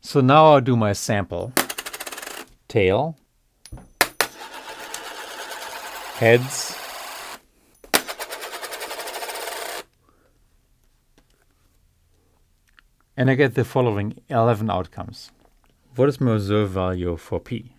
So now I'll do my sample. Tail, heads, and I get the following 11 outcomes. What is my reserve value for P?